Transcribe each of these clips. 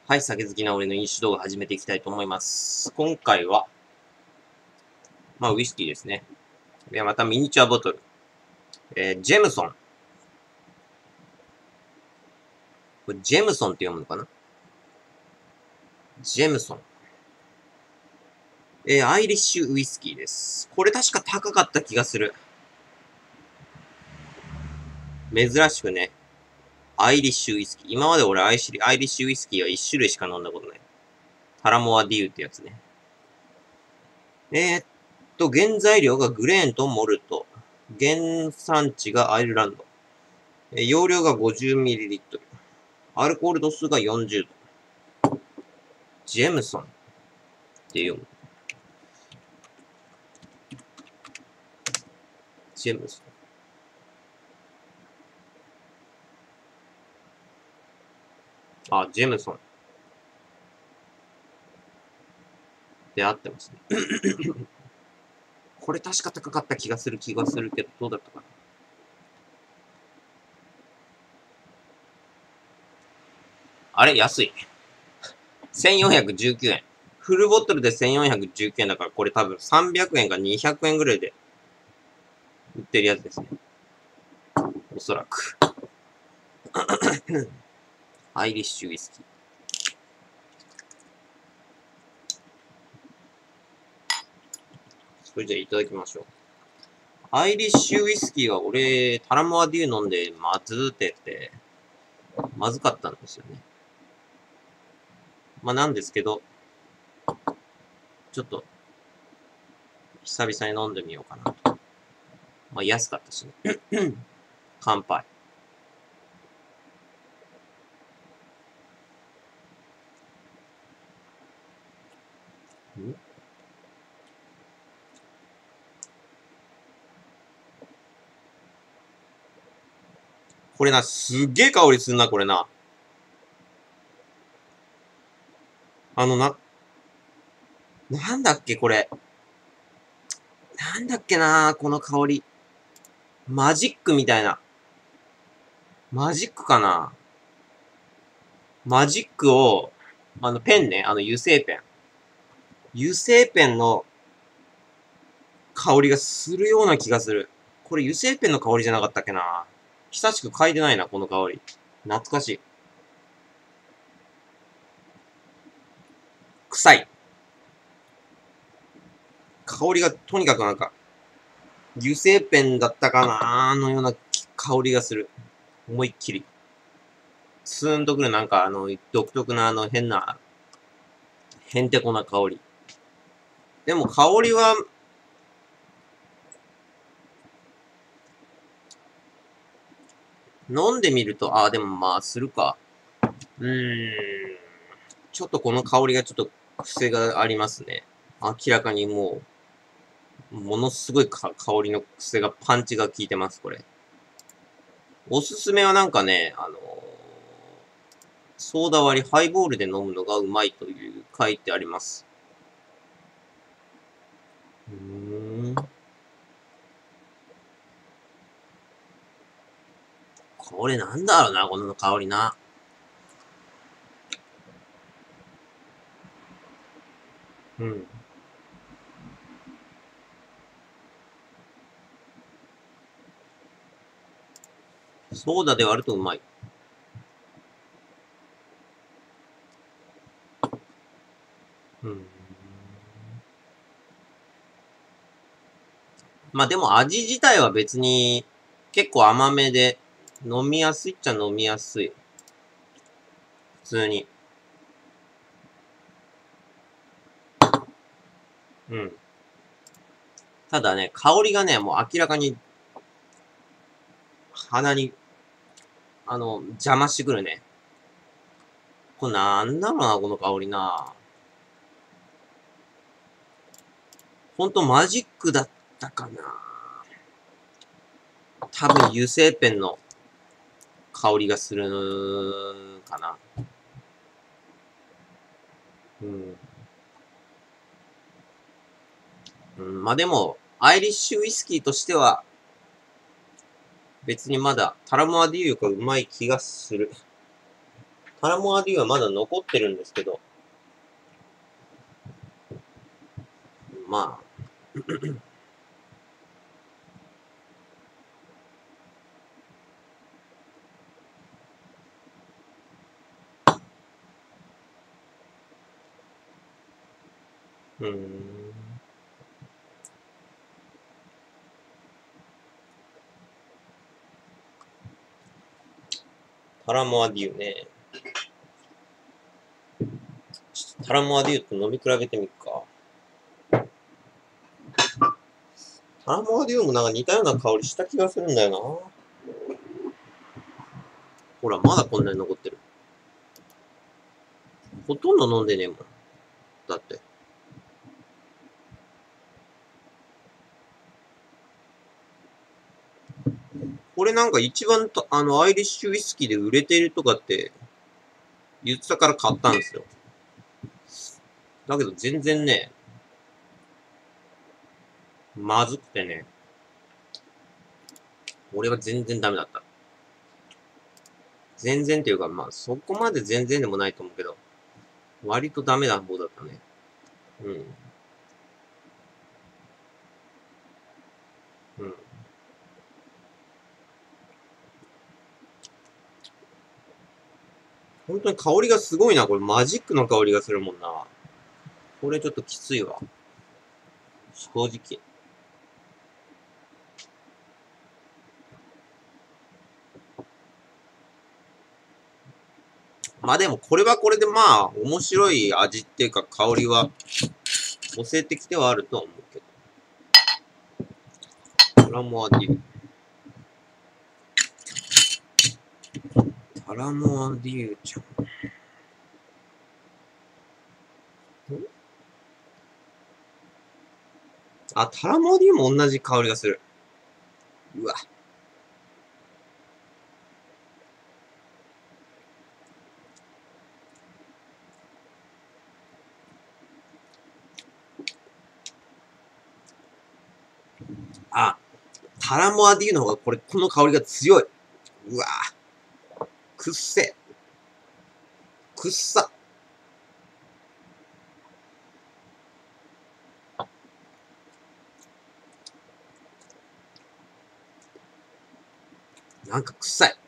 はい、酒好きな俺の飲酒動画始めていきたいと思います。今回は、ウイスキーですね。で、またミニチュアボトル。ジェムソン。これジェムソンって読むのかな？ジェムソン。アイリッシュウイスキーです。これ確か高かった気がする。珍しくね、アイリッシュウイスキー。今まで俺アイリッシュウイスキーは1種類しか飲んだことない。タラモアディーユってやつね。原材料がグレーンとモルト。原産地がアイルランド。容量が 50ml。アルコール度数が40度。ジェムソンって読む。ジェムソン。あ、ジェムソン。で合ってますね。これ確か高かった気がするけど、どうだったかな。あれ安い。1419円。フルボトルで1419円だから、これ多分300円か200円ぐらいで売ってるやつですね。おそらく。アイリッシュウイスキー。それじゃあいただきましょう。アイリッシュウイスキーは俺、タラモアデュー飲んでまずってて、まずかったんですよね。なんですけど、ちょっと、久々に飲んでみようかな。安かったしね。乾杯。これな、すっげえ香りするな、これな。なんだっけ、これ。なんだっけな、この香り。マジックみたいな。マジックかな。マジックを、ペンね、油性ペン。油性ペンの香りがするような気がする。これ油性ペンの香りじゃなかったっけな。久しく嗅いでないな、この香り。懐かしい。臭い。香りがとにかくなんか、油性ペンだったかなのような香りがする。思いっきり。スーンとくるなんか独特な変な、へんてこな香り。でも香りは、飲んでみると、でもするか。ちょっとこの香りがちょっと癖がありますね。明らかにもう、ものすごい香りの癖が、パンチが効いてます、これ。おすすめはなんかね、ソーダ割りハイボールで飲むのがうまいという書いてあります。これなんだろうな、この香りな。ソーダで割るとうまい。でも味自体は別に結構甘めで飲みやすいっちゃ飲みやすい。普通に。ただね、香りがね、もう明らかに鼻に、邪魔してくるね。これなんだろうな、この香りな。ほんとマジックだったかな。多分油性ペンの香りがするかな。でも、アイリッシュウイスキーとしては、別にまだタラモアディーユがうまい気がする。 タラモアデューはまだ残ってるんですけど、まあ、タラモアデューね。タラモアデューと飲み比べてみるか。タラモアデューもなんか似たような香りした気がするんだよな。ほら、まだこんなに残ってる。ほとんど飲んでねえもん。だって。これなんか一番アイリッシュウイスキーで売れてるとかって言ってたから買ったんですよ。だけど全然ね、まずくてね、俺は全然ダメだった。全然っていうか、まあそこまで全然でもないと思うけど、割とダメな方だったね。うん。うん。本当に香りがすごいな。これマジックの香りがするもんな。これちょっときついわ。正直。まあでもこれはこれでまあ面白い味っていうか香りは教えてきてはあるとは思うけど。タラモアデュー。タラモアデューちゃん。あ、タラモアデューも同じ香りがする。うわ。あ、タラモアデューの方がこの香りが強い。うわ。くっせ。くっさ。なんか臭い。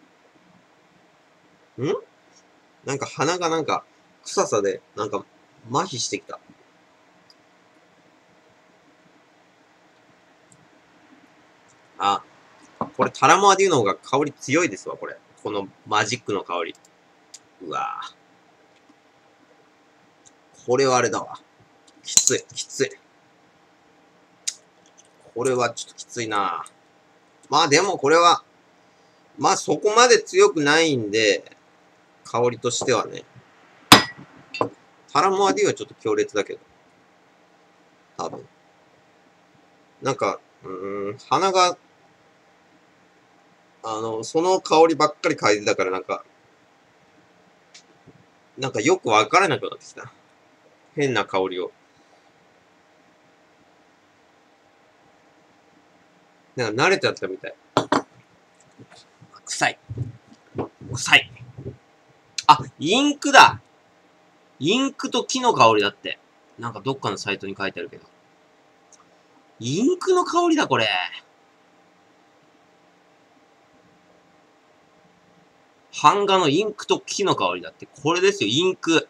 なんか鼻がなんか臭さでなんか麻痺してきた。あ、これタラモアデューの方が香り強いですわ、これ。このマジックの香り。うわぁ。これはあれだわ。きつい、きつい。これはちょっときついな。まあでもこれは、まあそこまで強くないんで、香りとしてはね。タラモアデューはちょっと強烈だけど。多分。なんか、鼻が、その香りばっかり嗅いでたからなんかよくわからなくなってきた。変な香りを。なんか慣れちゃったみたい。臭い。臭い。あ、インクだ。インクと木の香りだって。なんかどっかのサイトに書いてあるけど。インクの香りだ、これ。版画のインクと木の香りだって。これですよ、インク。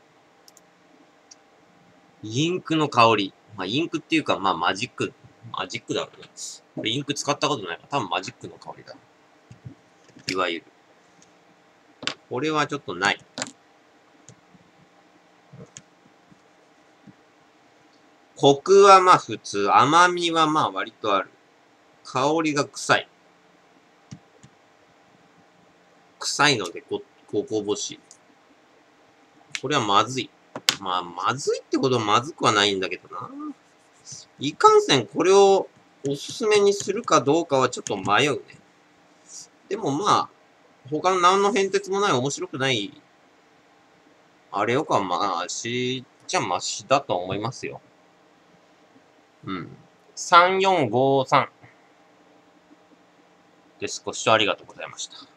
インクの香り。まあ、インクっていうか、まあ、マジック。マジックだろうね。これインク使ったことないから、多分マジックの香りだ。いわゆる。これはちょっとない。コクはまあ普通。甘みはまあ割とある。香りが臭い。臭いのでごこぼし。これはまずい。まあ、まずいってことはまずくはないんだけどな。いかんせんこれをおすすめにするかどうかはちょっと迷うね。でもまあ、他の何の変哲もない面白くない、あれよかまし、じゃマシだと思いますよ。うん。3453です。ご視聴ありがとうございました。